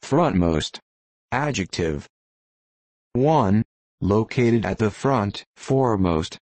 Frontmost. Adjective. 1. Located at the front, foremost.